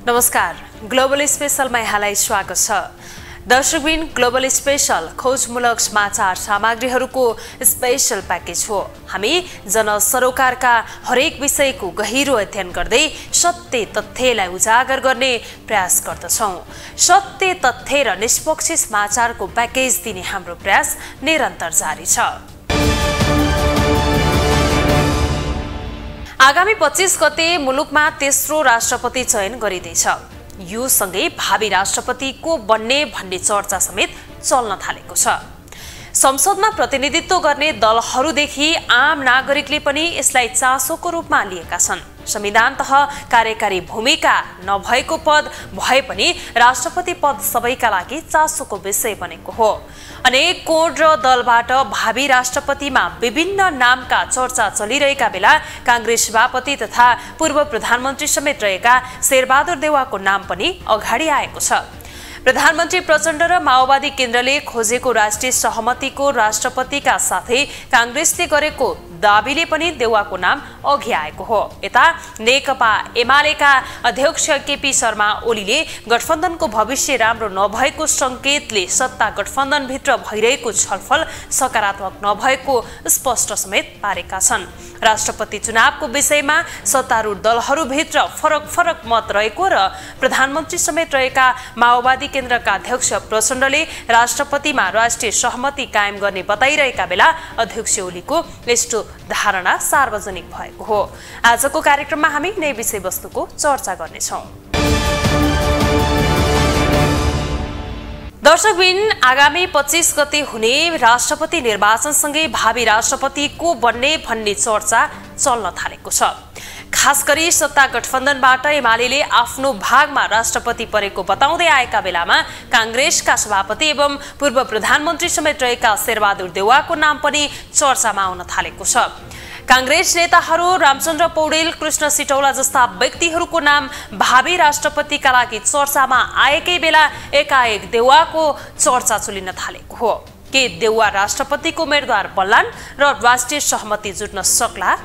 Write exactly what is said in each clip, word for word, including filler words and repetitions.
नमस्कार, ग्लोबल स्पेशलमा यहाँलाई स्वागत छ। दर्शकबिन, ग्लोबल स्पेशल खोजमूलक समाचार सामग्रीहरूको स्पेशल प्याकेज हो। हामी जनसरोकारका हरेक विषयको गहिरो अध्ययन गर्दै सत्य तथ्यलाई उजागर गर्ने प्रयास गर्दछौँ। सत्य तथ्य र निष्पक्ष समाचारको प्याकेज दिने हाम्रो प्रयास निरन्तर जारी छ। आगामी पच्चीस गते मुलुकमा तेस्रो राष्ट्रपति चयन गरिँदैछ। यो सँगै भावी राष्ट्रपति को बन्ने भन्ने चर्चा समेत चल्न थालेको छ। संसदमा प्रतिनिधित्व गर्ने दलहरूदेखि आम नागरिकले पनि यसलाई चासोको रूपमा लिएका छन्। संविधानतः कार्यकारी भूमिका नभएको पद भए पनि राष्ट्रपति पद सबैका लागि चासोको विषय बनेको हो। अनेक कोण र दलबाट भावी राष्ट्रपतिमा विभिन्न नामका चर्चा चलिरहेका बेला कांग्रेस सभापति तथा पूर्व प्रधानमन्त्री समेत रहेका शेरबहादुर देउवाको नाम पनि अगाडि आएको छ। प्रधानमन्त्री प्रचण्ड र माओवादी केन्द्रले खोजेको राष्ट्रिय सहमतिको राष्ट्रपतिका साथै कांग्रेसले गरेको दाबीले पनि देउवाको नाम अघि आएको हो। यता नेकपा एमालेका अध्यक्ष केपी शर्मा ओलीले गठबन्धनको भविष्य राम्रो नभएको संकेतले सत्ता गठबन्धनभित्र भइरहेको छलफल सकारात्मक नभएको स्पष्ट समेत पारेका छन्। राष्ट्रपति चुनावको विषयमा सत्तारूढ दलहरूभित्र फरक फरक मत रहेको र प्रधानमन्त्री समेत रहेका माओवादी केन्द्रका अध्यक्ष प्रचण्डले राष्ट्रपतिमा राष्ट्रिय सहमति कायम गर्ने बताइरहेका बेला अध्यक्ष ओलीको यस्तो धारणा सार्वजनिक भएको हो। आजको कार्यक्रममा हामी नै विषयवस्तुको चर्चा गर्नेछौँ। दर्शकबिन, आगामी पच्चीस गते हुने राष्ट्रपति निर्वाचनसँगै भावी राष्ट्रपति को बन्ने भन्ने चर्चा चल्न थालेको छ। खास गरी सत्ता गठबन्धनबाट एमाले आफ्नो भागमा राष्ट्रपति परेको बताउँदै आएका बेलामा कांग्रेसका सभापति एवं पूर्व प्रधानमन्त्री समेत रहेका शेरबहादुर देउवाको नाम पनि चर्चामा आउन थालेको छ। कांग्रेस नेताहरू रामचन्द्र पौडेल, कृष्ण सिटौला जस्ता व्यक्तिहरूको नाम भावी राष्ट्रपतिका लागि चर्चामा आएकै बेला एकाएक देउवाको चर्चा चलिन थालेको हो। के देउवा राष्ट्रपतिको उम्मेदवार बन्लान् र राष्ट्रिय सहमति जुट्न सक्ला?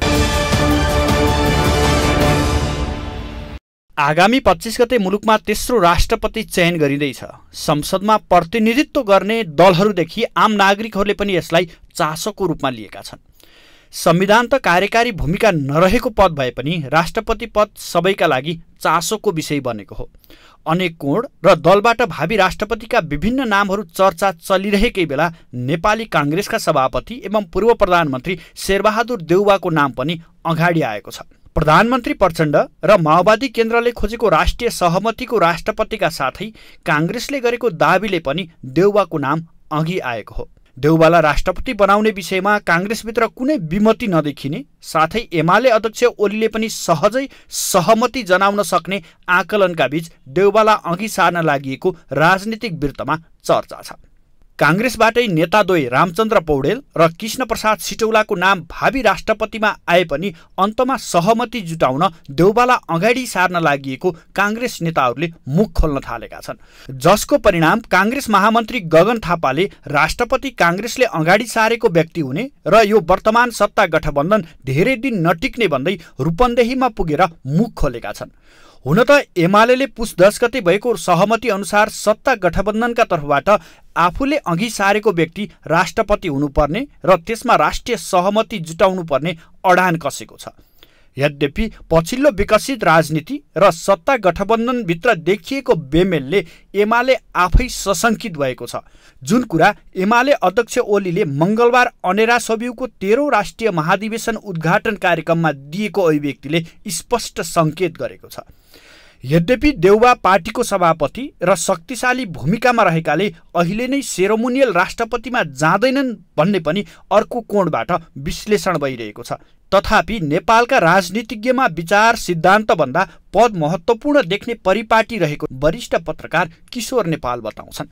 आगामी पच्चीस गते मुलुकमा तेस्रो राष्ट्रपति चयन गरिँदैछ। संसदमा प्रतिनिधित्व गर्ने दलहरूदेखि आम नागरिकहरूले पनि यसलाई चासोको रूपमा लिएका छन्। संविधान त कार्यकारी भूमिका नरहेको पद भए पनि राष्ट्रपति पद सबैका लागि चासोको विषय बनेको हो। अनेक कोण र दलबाट भावी राष्ट्रपतिका विभिन्न नामहरू चर्चा चलिरहेकै बेला नेपाली कांग्रेसका सभापति एवं पूर्व प्रधानमन्त्री शेरबहादुर देउवाको नाम पनि अगाडि आएको छ। प्रधानमन्त्री प्रचण्ड र माओवादी केन्द्रले खोजेको राष्ट्रिय सहमतिको राष्ट्रपतिका साथै कांग्रेसले गरेको दाबीले पनि देउवाको नाम अघि आएको हो। देउवालाई राष्ट्रपति बनाउने विषयमा कांग्रेसभित्र कुनै विमति नदेखिने साथै एमाले अध्यक्ष ओलीले पनि सहजै सहमति जनाउन सक्ने आकलनका बीच देउवालाई अघि सार्न लागि राजनीतिक वृत्तमा चर्चा छ। कांग्रेसबाटै नेताद्वय रामचन्द्र पौडेल र कृष्ण प्रसाद सिटौलाको नाम भावी राष्ट्रपतिमा आए पनि अन्तमा सहमति जुटाउन देउवालाई अगाडि सार्न लागि कांग्रेस नेताहरूले मुख खोल्न थालेका छन्, जसको परिणाम कांग्रेस महामन्त्री गगन थापाले राष्ट्रपति कांग्रेसले अगाडि सारेको व्यक्ति हुने र यो वर्तमान सत्ता गठबन्धन धेरै दिन नटिक्ने भन्दै रूपन्देहीमा पुगेर मुख खोलेका छन्। हुन त एमाले पुस दस गते भएको सहमति अनुसार सत्ता गठबन्धनका तर्फबाट आफूले अघि सारेको व्यक्ति राष्ट्रपति हुनुपर्ने र त्यसमा राष्ट्रिय सहमति जुटाउनु पर्ने अडान कसेको छ। यद्यपि पछिल्लो विकसित राजनीति र सत्ता गठबन्धनभित्र देखिएको बेमेलले एमाले आफै सशङ्कित भएको छ, जुन कुरा एमाले अध्यक्ष ओलीले मंगलबार अनेरा सब्युको तेह्रौं राष्ट्रिय महाधिवेशन उद्घाटन कार्यक्रममा दिएको अभिव्यक्तिले स्पष्ट सङ्केत गरेको छ। यद्यपि देउवा पार्टीको सभापति र शक्तिशाली भूमिकामा रहेकाले अहिले नै सेरोमोनियल राष्ट्रपतिमा जाँदैनन् भन्ने पनि अर्को कोणबाट विश्लेषण भइरहेको छ। तथापि नेपालका राजनीतिज्ञमा विचार सिद्धान्त भन्दा पद महत्त्वपूर्ण देख्ने परिपाटी रहेको वरिष्ठ पत्रकार किशोर नेपाल बताउँछन्।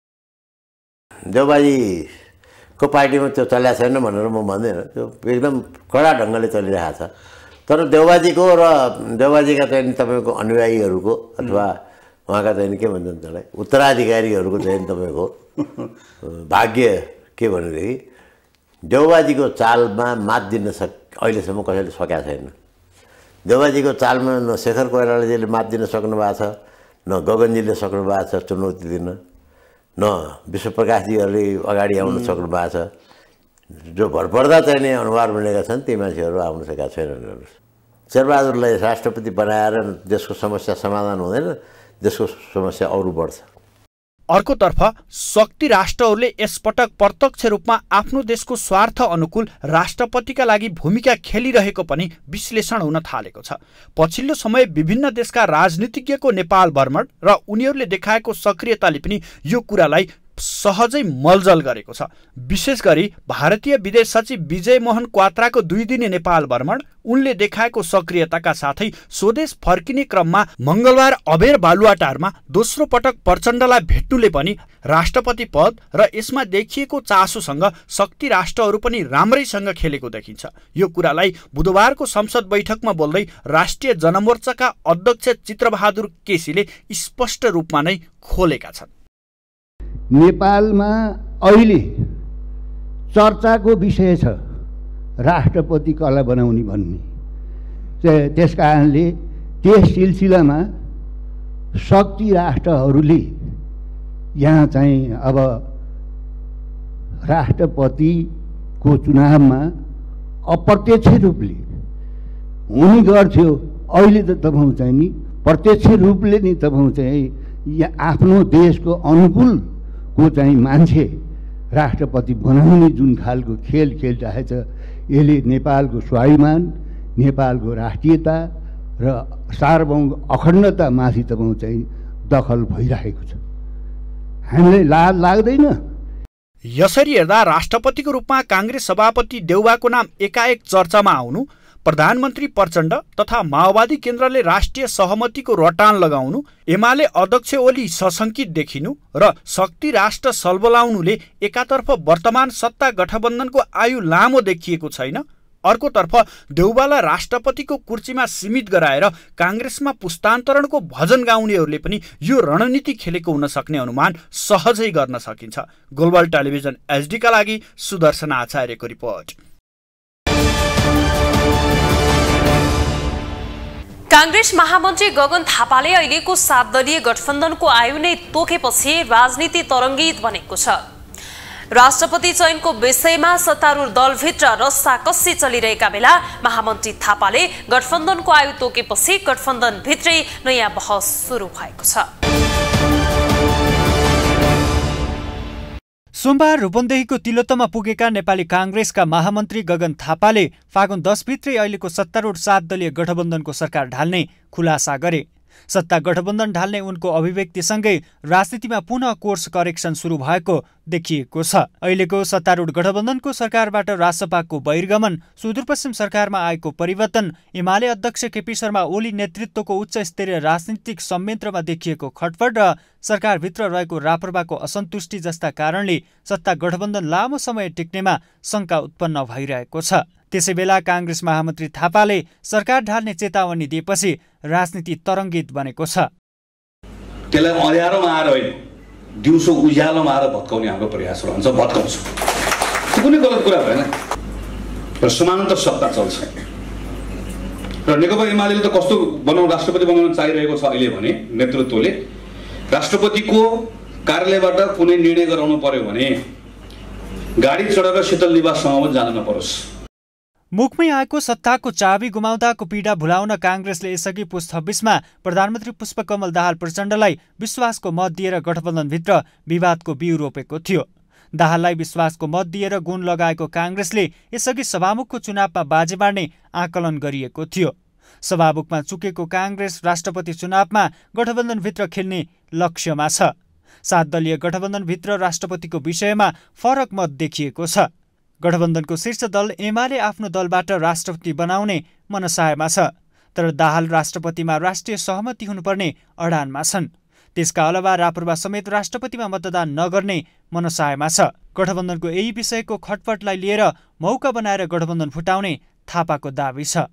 देउवाजीको पार्टीमा त्यो चलेको छैन भनेर म भन्दैन, त्यो एकदम कडा ढङ्गले चलिरहेको छ। तर देउवाजीको र देउवाजीका चाहिँ तपाईँको अनुयायीहरूको अथवा उहाँका चाहिँ के भन्छन् त्यसलाई उत्तराधिकारीहरूको चाहिँ तपाईँको भाग्य के भनेदेखि देउवाजीको चालमा मात दिन सक अहिलेसम्म कसैले सकेका छैन। देउबाजीको चालमा न शेखर कोइरालाजीले मात दिन सक्नु भएको छ, न गगनजीले सक्नु भएको छ चुनौती दिन, न विश्वप्रकाशजीहरूले अगाडि आउन सक्नु भएको छ। जो भरपर्दा चाहिँ नि अनुहार बनेका छन् ती मान्छेहरू आउन सकेका छैनन्। शेरबहादुरलाई राष्ट्रपति बनाएर देशको समस्या समाधान हुँदैन, देशको समस्या अरू बढ्छ। अर्कोतर्फ शक्ति राष्ट्रहरूले यसपटक प्रत्यक्ष रूपमा आफ्नो देशको स्वार्थ अनुकूल राष्ट्रपतिका लागि भूमिका खेलिरहेको पनि विश्लेषण हुन थालेको छ। पछिल्लो समय विभिन्न देशका राजनीतिज्ञको नेपाल भ्रमण र उनीहरूले देखाएको सक्रियताले पनि यो कुरालाई सहजै मलजल गरेको छ। विशेष गरी भारतीय विदेश सचिव विजय मोहन क्वात्राको दुई दिने नेपाल भ्रमण, उनले देखाएको सक्रियताका साथै स्वदेश फर्किने क्रममा मंगलबार अबेर बालुवाटारमा दोस्रो पटक प्रचण्डलाई भेट्नुले पनि राष्ट्रपति पद र यसमा देखिएको चासोसँग शक्ति राष्ट्रहरू पनि राम्रैसँग खेलेको देखिन्छ। यो कुरालाई बुधबारको संसद बैठकमा बोल्दै राष्ट्रिय जनमोर्चाका अध्यक्ष चित्रबहादुर केसीले स्पष्ट रूपमा नै खोलेका छन्। नेपालमा अहिले चर्चाको विषय छ राष्ट्रपति कसलाई बनाउने भन्ने। त्यस कारणले त्यस सिलसिलामा शक्ति राष्ट्रहरूले यहाँ चाहिँ अब राष्ट्रपतिको चुनावमा अप्रत्यक्ष रूपले हुने गर्थ्यो। अहिले त तपाईँ चाहिँ नि प्रत्यक्ष रूपले नि तपाईँ चाहिँ यहाँ आफ्नो देशको अनुकूल को चाहिँ मान्छे राष्ट्रपति बनाउने जुन खालको खेल खेलिरहेछ, यसले नेपालको स्वाभिमान, नेपालको राष्ट्रियता र सार्वभौम अखण्डतामाथि तपाईँ चाहिँ दखल भइरहेको छ। हामीलाई लाज लाग्दैन। यसरी हेर्दा राष्ट्रपतिको रूपमा काङ्ग्रेस सभापति देउबाको नाम एकाएक चर्चामा आउनु, प्रधानमन्त्री प्रचण्ड तथा माओवादी केन्द्रले राष्ट्रिय सहमतिको रटान लगाउनु, एमाले अध्यक्ष ओली सशंकित देखिनु र शक्ति राष्ट्र सलबलाउनुले एकातर्फ वर्तमान सत्ता गठबन्धनको आयु लामो देखिएको छैन, अर्कोतर्फ देउबालाई राष्ट्रपतिको कुर्सीमा सीमित गराएर काङ्ग्रेसमा पुस्तान्तरणको भजन गाउनेहरूले पनि यो रणनीति खेलेको हुन सक्ने अनुमान सहजै गर्न सकिन्छ। ग्लोबल टेलिभिजन एचडीका लागि सुदर्शन आचार्यको रिपोर्ट। कांग्रेस महामन्त्री गगन थापाले अहिलेको सात दलीय गठबन्धनको आयु नै तोकेपछि राजनीति तरङ्गित बनेको छ। राष्ट्रपति चयनको विषयमा सत्तारूढ दलभित्र रस्साकस्सी चलिरहेका बेला महामन्त्री थापाले गठबन्धनको आयु तोकेपछि गठबन्धनभित्रै नयाँ बहस सुरु भएको छ। सोमबार रूपन्देहीको तिलोत्तमा पुगेका नेपाली कांग्रेसका महामन्त्री गगन थापाले फागुन दस भित्रै अहिलेको सत्तारूढ सात दलीय गठबन्धनको सरकार ढाल्ने खुलासा गरे। सत्ता गठबन्धन ढाल्ने उनको अभिव्यक्तिसँगै राजनीतिमा पुनः कोर्स करेक्सन सुरु भएको देखिएको छ। अहिलेको सत्तारूढ गठबन्धनको सरकारबाट रासपाको बहिर्गमन, सुदूरपश्चिम सरकारमा आएको परिवर्तन, एमाले अध्यक्ष केपी शर्मा ओली नेतृत्वको उच्च स्तरीय राजनीतिक संयन्त्रमा देखिएको खटपट र सरकारभित्र रहेको राप्रपाको असन्तुष्टि जस्ता कारणले सत्ता गठबन्धन लामो समय टिक्नेमा शंका उत्पन्न भइरहेको छ। त्यसैबेला कांग्रेस महामन्त्री थापाले सरकार ढाल्ने चेतावनी दिएपछि राजनीति तरङ्गित बनेको छ। त्यसलाई अँध्यारोमा आएर होइन, दिउँसो उज्यालोमा आएर भत्काउने हाम्रो प्रयास रहन्छ, भत्काउँछ। त्यो कुनै गलत कुरा भएन र समानान्तर सत्ता चल्छ। र नेकपा एमाले त कस्तो बनाउँ राष्ट्रपति बनाउन चाहिरहेको छ अहिले भने नेतृत्वले राष्ट्रपतिको कार्यालयबाट कुनै निर्णय गराउनु पर्यो भने गाडी चढेर शीतल निवाससम्म पनि जान नपरोस्। मुखमै आएको सत्ताको चाबी गुमाउँदाको पीडा भुलाउन कांग्रेसले यसअघि पुस छब्बीसमा प्रधानमन्त्री पुष्पकमल दाहाल प्रचण्डलाई विश्वासको मत दिएर गठबन्धनभित्र विवादको बिउ रोपेको थियो। दाहाललाई विश्वासको मत दिएर गुण लगाएको कांग्रेसले यसअघि सभामुखको चुनावमा बाजे बार्ने आकलन गरिएको थियो। सभामुखमा चुकेको कांग्रेस राष्ट्रपति चुनावमा गठबन्धनभित्र खेल्ने लक्ष्यमा छ। सात दलीय गठबन्धनभित्र राष्ट्रपतिको विषयमा फरक मत देखिएको छ। गठबन्धनको शीर्ष दल एमाले आफ्नो दलबाट राष्ट्रपति बनाउने मनसायमा छ, तर दाहाल राष्ट्रपतिमा राष्ट्रिय सहमति हुनुपर्ने अडानमा छन्। त्यसका अलावा राप्रपा समेत राष्ट्रपतिमा मतदान नगर्ने मनसायमा छ। गठबन्धनको यही विषयको खटपटलाई लिएर मौका बनाएर गठबन्धन फुटाउने थापाको दाबी छ।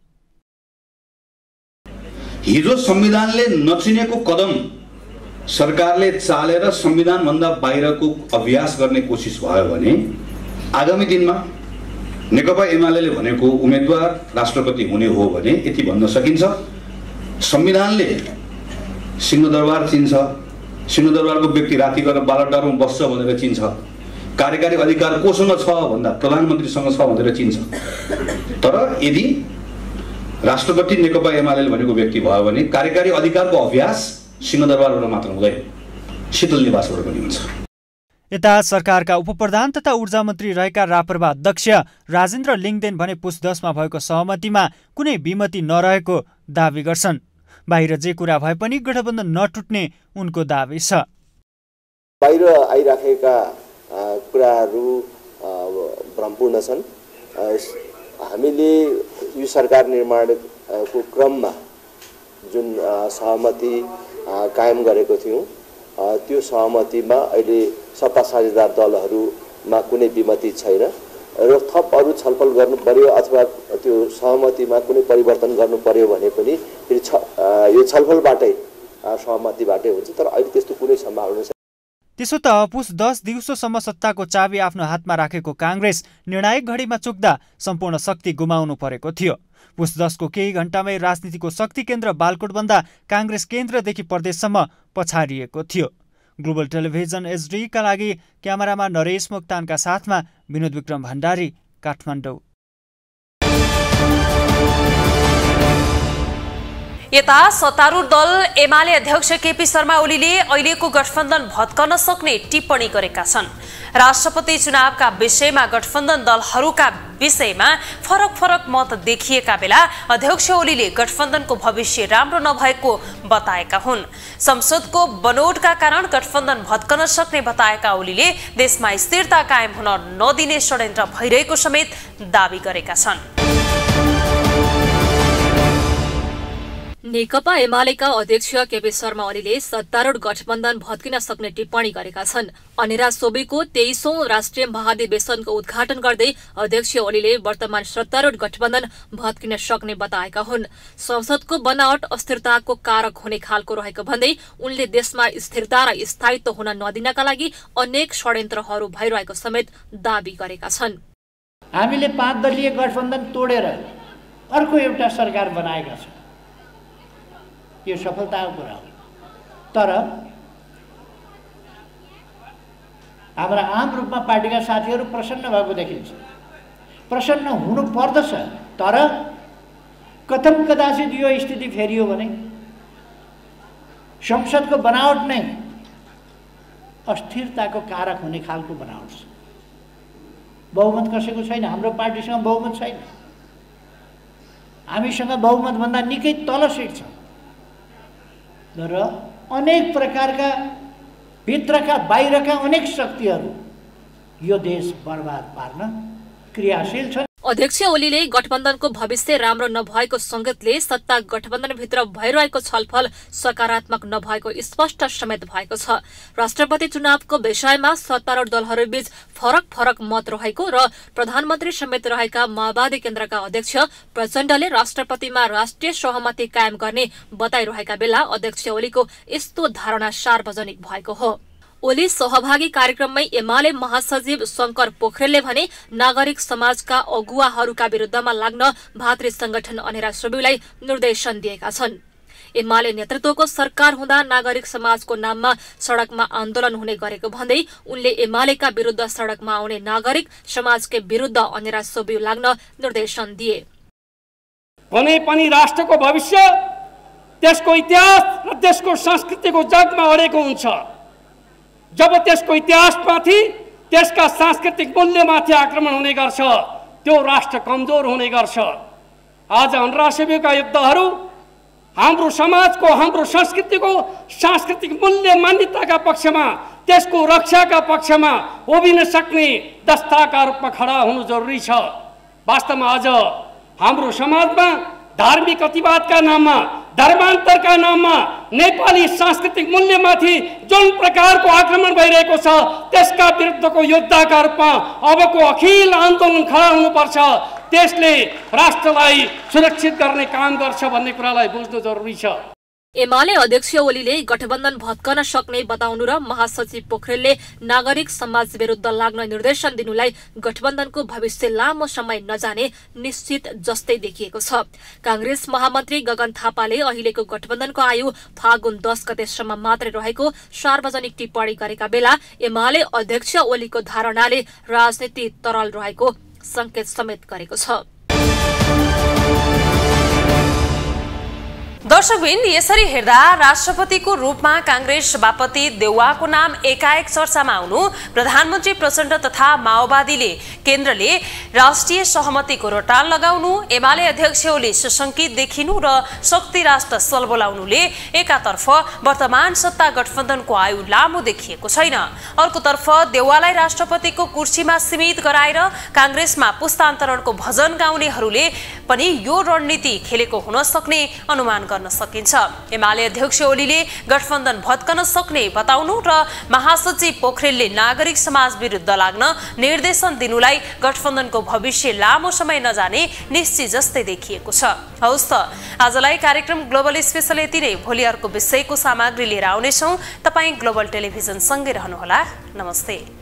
हिजो संविधानले नचिनेको कदम सरकारले चालेर संविधानभन्दा बाहिरको अभ्यास गर्ने कोसिस भयो भने आगामी दिनमा नेकपा एमाले भनेको उम्मेदवार राष्ट्रपति हुने हो भने यति भन्न सकिन्छ, संविधानले सिंहदरबार चिन्छ, सिंहदरबारको व्यक्ति राति गएर बालटारमा बस्छ भनेर चिन्छ, कार्यकारी अधिकार कोसँग छ भन्दा प्रधानमन्त्रीसँग छ भनेर चिन्छ। तर यदि राष्ट्रपति नेकपा एमाले भनेको व्यक्ति भयो भने कार्यकारी अधिकारको अभ्यास सिंहदरबारबाट मात्र हुँदैन, शीतल निवासबाट पनि हुन्छ। यता सरकारका उपप्रधान तथा ऊर्जा मन्त्री रहेका राप्रपा अध्यक्ष राजेन्द्र लिङदेन भने पुस दसमा भएको सहमतिमा कुनै विमति नरहेको दावी गर्छन्। बाहिर जे कुरा भए पनि गठबन्धन नटुट्ने उनको दावी छ। बाहिर आइराखेका कुराहरू भ्रमपूर्ण छन्। हामीले यो सरकार निर्माणको क्रममा जुन सहमति कायम गरेको थियौँ त्यो सहमतिमा अहिले सत्ता साझेदार दलहरूमा कुनै विमति छैन र थप अरू छलफल गर्नु पर्यो अथवा त्यो सहमतिमा कुनै परिवर्तन गर्नु पर्यो भने पनि फेरि छ यो छलफलबाटै सहमतिबाटै हुन्छ। तर अहिले त्यस्तो कुनै सम्भावना छैन। त्यसो त पुस दस दिउँसोसम्म सत्ताको चाबी आफ्नो हातमा राखेको काङ्ग्रेस निर्णायक घडीमा चुक्दा सम्पूर्ण शक्ति गुमाउनु परेको थियो। पुस दसको केही घण्टामै राजनीतिको शक्ति केन्द्र बालकोटभन्दा काङ्ग्रेस केन्द्रदेखि प्रदेशसम्म पछाडिएको थियो। ग्लोबल टेलिभिजन एचडीका लागि क्यामेरामा नरेश मोक्तानका साथमा विनोद विक्रम भण्डारी, काठमाडौँ। यता सत्तारूढ दल एमाले अध्यक्ष केपी शर्मा ओलीले अहिलेको गठबन्धन भत्कन सक्ने टिप्पणी गरेका छन्। राष्ट्रपति चुनावका विषयमा गठबन्धन दलहरूका विषयमा फरक फरक मत देखिएका बेला अध्यक्ष ओलीले गठबन्धनको भविष्य राम्रो नभएको बताएका हुन्। संसदको बनोटका कारण गठबन्धन भत्कन सक्ने बताएका ओलीले देशमा स्थिरता कायम हुन नदिने षड्यन्त्र भइरहेको समेत दावी गरेका छन्। नेकपा एमालेका अध्यक्ष केपी शर्मा ओलीले सत्तारूढ गठबन्धन भत्किन सक्ने टिप्पणी गरेका छन्। अनेरा सोबीको तेइसौं राष्ट्रिय महाधिवेशनको उद्घाटन गर्दै अध्यक्ष ओलीले वर्तमान सत्तारूढ गठबन्धन भत्किन सक्ने बताएका हुन्। संसदको बनावट अस्थिरताको कारक हुने खालको रहेको भन्दै उनले देशमा स्थिरता र स्थायित्व हुन नदिनका लागि अनेक षड्यन्त्रहरू भइरहेको समेत दावी गरेका छन्। हामीले पाँच दलीय गठबन्धन तोडेर अर्को एउटा सरकार बनाएका छौँ, यो सफलताको कुरा हो। तर हाम्रा आम रूपमा पार्टीका साथीहरू प्रसन्न भएको देखिन्छ। प्रसन्न हुनु पर्दछ, तर कथम कदाचित यो स्थिति फेरियो भने संसदको बनावट नै अस्थिरताको कारक हुने खालको बनावट छ। बहुमत कसैको छैन, हाम्रो पार्टीसँग बहुमत छैन, हामीसँग बहुमतभन्दा निकै तल सिट छ र अनेक प्रकारका भित्रका बाहिरका अनेक शक्तिहरू यो देश बर्बाद पार्न क्रियाशील छन्। अध्यक्ष ओलीले गठबन्धनको भविष्य राम्रो नभएको संकेतले सत्ता गठबन्धनभित्र भइरहेको छलफल सकारात्मक नभएको स्पष्ट समेत भएको छ। राष्ट्रपति चुनावको विषयमा सत्तारूढ दलहरूबीच फरक फरक मत रहेको र प्रधानमन्त्री समेत रहेका माओवादी केन्द्रका अध्यक्ष प्रचण्डले राष्ट्रपतिमा राष्ट्रिय सहमति कायम गर्ने बताइरहेका बेला अध्यक्ष ओलीको यस्तो धारणा सार्वजनिक भएको हो। ओली सहभागी कार्यक्रममै एमाले महासचिव शंकर पोखरेलले भने नागरिक समाजका अगुवाहरूका विरुद्धमा लाग्न भातृ संगठन अनेरा सोबीलाई निर्देशन दिएका छन्। एमाले नेतृत्वको सरकार हुँदा नागरिक समाजको नाममा सड़कमा आन्दोलन हुने गरेको भन्दै उनले एमालेका विरुद्ध सड़कमा आउने नागरिक समाजकै विरुद्ध अनेरा सोबी लाग्न निर्देशन दिए। कुनै पनि राष्ट्रको भविष्य त्यसको इतिहास र त्यसको संस्कृतिको जगमा अडेको हुन्छ। जब त्यसको इतिहासमाथि त्यसका सांस्कृतिक मूल्यमाथि आक्रमण हुने गर्छ त्यो राष्ट्र कमजोर हुने गर्छ। आज अन्तर्राष्ट्रियका युद्धहरू हाम्रो समाजको हाम्रो संस्कृतिको सांस्कृतिक मूल्य मान्यताका पक्षमा त्यसको रक्षाका पक्षमा उभिन सक्ने दस्ताका रूपमा खडा हुनु जरुरी छ। वास्तवमा आज हाम्रो समाजमा धार्मिक अतिवादका नाममा धर्मान्तरका नाममा नेपाली सांस्कृतिक मूल्यमाथि जुन प्रकारको आक्रमण भइरहेको छ त्यसका विरुद्धको योद्धाका रूपमा अबको अखिल आन्दोलन खडा हुनुपर्छ। त्यसले राष्ट्रलाई सुरक्षित गर्ने काम गर्छ भन्ने कुरालाई बुझ्नु जरुरी छ। एमाले अध्यक्ष ओलीले गठबन्धन भत्कन सक्ने बताउनु र महासचिव पोखरेलले नागरिक समाज विरुद्ध लाग्न निर्देशन दिनुलाई गठबन्धनको भविष्य लामो समय नजाने निश्चित जस्तै देखिएको छ। कांग्रेस महामन्त्री गगन थापाले अहिलेको गठबन्धनको आयु फागुन दस गतेसम्म मात्रै रहेको सार्वजनिक टिप्पणी गरेका बेला एमाले अध्यक्ष ओलीको धारणाले राजनीति तरल रहेको संकेत समेत गरेको छ। दर्शकबिन यसरी हेर्दा राष्ट्रपतिको रूपमा कांग्रेस सभापति देउवाको नाम एकाएक चर्चामा आउनु प्रधानमन्त्री प्रचण्ड तथा माओवादीले केन्द्रले राष्ट्रिय सहमतिको रटान लगाउनु एमाले अध्यक्ष ओली सुशंकित देखिनु र शक्ति राष्ट्र सल बोलाउनुले एकातर्फ वर्तमान सत्ता गठबन्धनको आयु लामो देखिएको छैन, अर्कोतर्फ देउवालाई राष्ट्रपतिको कुर्सीमा सीमित गराएर कांग्रेसमा पुस्तान्तरणको भजन गाउनेहरूले पनि यो रणनीति खेलेको हुन सक्ने अनुमान गर्न सकिन्छ। एमाले अध्यक्ष ओलीले गठबन्धन भत्कन सक्ने बताउनु र महासचिव पोखरेलले नागरिक समाज विरुद्ध लाग्न निर्देशन दिनुलाई गठबन्धनको भविष्य लामो समय नजाने निश्चित जस्तै देखिएको छ। हौस् त आजलाई कार्यक्रम ग्लोबल स्पेशल यति नै। भोलि अर्को विषयको सामग्री लिएर आउनेछौँ। तपाईँ ग्लोबल टेलिभिजन सँगै रहनुहोला। नमस्ते।